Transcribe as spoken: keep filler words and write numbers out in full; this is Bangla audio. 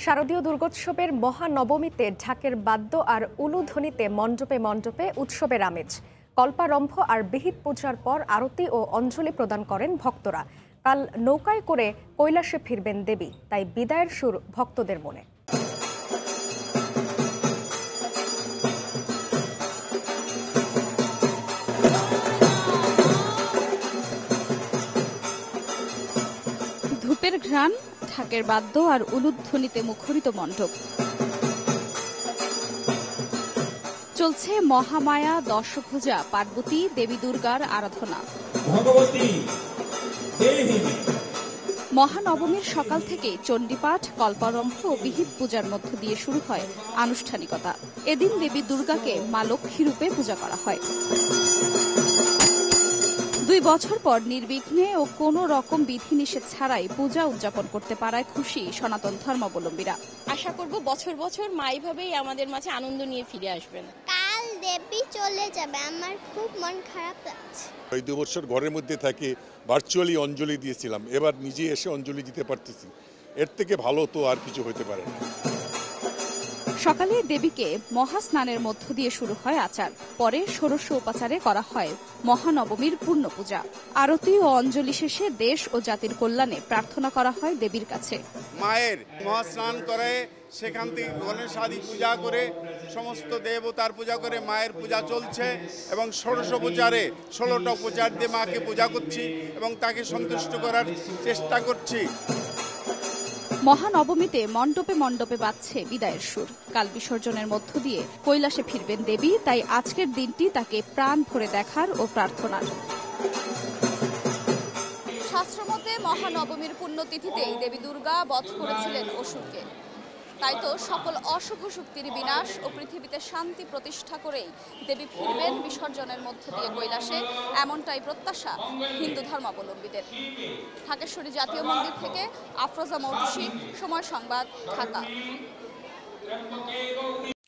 শারদীয় দুর্গোৎসবের মহা নবমীতে ঢাকের বাদ্য আর উলুধ্বনিতে মণ্ডপে মণ্ডপে উৎসবের আমেজ। কল্পারম্ভ আর বিহিত পূজার পর আরতি ও অঞ্জলি প্রদান করেন ভক্তরা। কাল নৌকায় করে কৈলাসে ফিরবেন দেবী, তাই বিদায়ের সুর ভক্তদের মনে। ধূপের ঘ্রাণ, ঢাকের বাদ্য আর উলুধ্বনিতে মুখরিত মণ্ডপ। চলছে মহামায়া দশভুজা পার্বতী দেবী দুর্গার আরাধনা। মহানবমীর সকাল থেকে চণ্ডীপাঠ, কল্পারম্ভ ও বিহিত পূজার মধ্য দিয়ে শুরু হয় আনুষ্ঠানিকতা। এদিন দেবী দুর্গাকে মা লক্ষ্মী রূপে পূজা করা হয়। দুই বছর পর নির্বিঘ্নে ও কোনো রকম বিধিনিষেধ ছাড়াই পূজা উদযাপন করতে পারায় খুশি সনাতন ধর্মাবলম্বীরা। আশা করব বছর বছর মা এইভাবেই আমাদের মাঝে আনন্দ নিয়ে ফিরে আসবেন। কাল দেবী চলে যাবে, আমার খুব মন খারাপ লাগছে। এই দু বছর ঘরের মধ্যে থেকে ভার্চুয়ালি অঞ্জলি দিয়েছিলাম, এবার নিজে এসে অঞ্জলি দিতে পারতেছি। এর থেকে ভালো তো আর কিছু হতে পারে না। সকালে দেবীকে মহাস্নানের মধ্য দিয়ে শুরু হয় আচার, পরে ষোড়শ উপাচারে করা হয় মহানবমীর পূর্ণ পূজা। আরতি ও অঞ্জলি শেষে দেশ ও জাতির কল্যাণে প্রার্থনা করা হয় দেবীর কাছে। মায়ের মহাস্নান করে সেখান থেকে গণেশ আদি পূজা করে সমস্ত দেবতার পূজা করে মায়ের পূজা চলছে এবং ষোড়শ উপচারে ষোলোটা উপচার দিয়ে মাকে পূজা করছি এবং তাকে সন্তুষ্ট করার চেষ্টা করছি। মহানবমীতে মণ্ডপে মণ্ডপে বাজছে বিদায়ের সুর। কাল বিসর্জনের মধ্য দিয়ে কৈলাসে ফিরবেন দেবী, তাই আজকের দিনটি তাকে প্রাণ ভরে দেখার ও প্রার্থনার। শাস্ত্রমতে মহানবমীর পুণ্যতিথিতেই দেবী দুর্গা বধ করেছিলেন অসুরকে। তাই তো সকল অশুভ শক্তির বিনাশ ও পৃথিবীতে শান্তি প্রতিষ্ঠা করেই দেবী ফিরবেন বিসর্জনের মধ্য দিয়ে কৈলাসে, এমনটাই প্রত্যাশা হিন্দু ধর্মাবলম্বীদের। ঢাকেশ্বরী জাতীয় মন্দির থেকে আফরোজা মৌটুসী, সময় সংবাদ, ঢাকা।